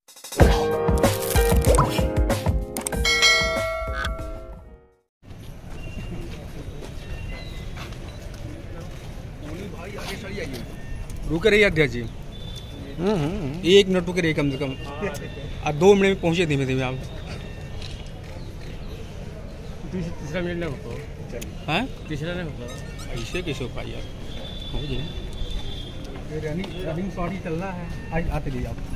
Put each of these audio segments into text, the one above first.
रुक रही अध्यक्ष जी, 1 मिनट रुक रही कम से कम। 2 मिनट में पहुंचे धीमे धीमे आप। तीसरा मिनट नहीं होता है, तीसरा नहीं होता ऐसे कैसे हो पाई यार। रनिंग शॉट ही चल रहा है, आते रहिए आप।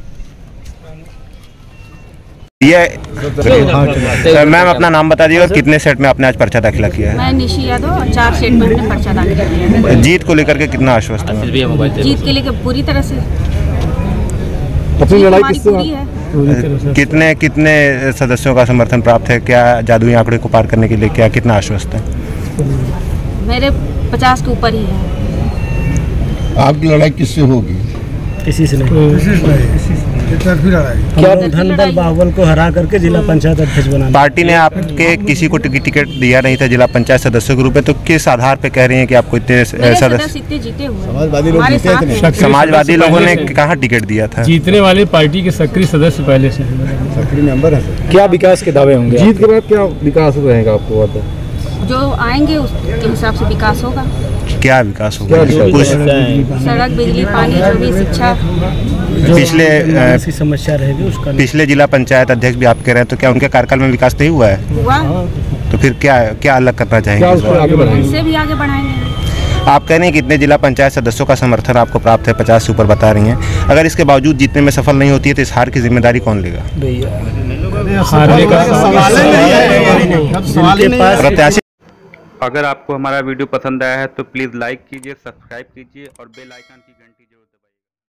ये मैम अपना नाम बता दीजिए और कितने सेट में आपने आज पर्चा दाखिला किया है? मैं निशी यादव, 4 सेट में अपने पर्चा दाखिला किया है। जीत को लेकर के कितना आश्वस्त है? जीत के लेकर पूरी तरह से अपनी लड़ाई किससे है। कितने सदस्यों का समर्थन प्राप्त है? क्या जादुई आंकड़े को पार करने के लिए क्या कितना आश्वस्त है? मेरे 50 के ऊपर ही है। आपकी लड़ाई किससे होगी? किसी से नहीं। क्या धन बल बाहुबल को हरा करके जिला पंचायत अध्यक्ष बना? पार्टी ने आपके किसी को टिकट दिया नहीं था जिला पंचायत सदस्य के रूप में, तो किस आधार पे कह रही हैं कि आपको इतने सदस्य इतने जीते हुए? समाजवादी लोगों ने कहाँ टिकट दिया था? जीतने वाली पार्टी के सक्रिय सदस्य पहले से सक्रिय मेंबर है। क्या विकास के दावे होंगे? जीत के बाद क्या विकास रहेगा आपको? जो आएंगे उसके हिसाब से विकास होगा। क्या विकास होगा? सड़क, बिजली, पानी, जो भी शिक्षा, पिछले समस्या रहेगी उसका। पिछले जिला पंचायत अध्यक्ष भी आप कह रहे हैं, तो क्या उनके कार्यकाल में विकास नहीं हुआ है? हुआ तो फिर क्या अलग करना चाहेंगे? इससे भी आगे बढ़ाएंगे। आप कह रहे हैं कि इतने जिला पंचायत सदस्यों का समर्थन आपको प्राप्त है, 50 से ऊपर बता रही हैं। अगर इसके बावजूद जीतने में सफल नहीं होती है तो इस हार की जिम्मेदारी कौन लेगा? प्रत्याशी। अगर आपको हमारा वीडियो पसंद आया है तो प्लीज़ लाइक कीजिए, सब्सक्राइब कीजिए और बेल आइकन की घंटी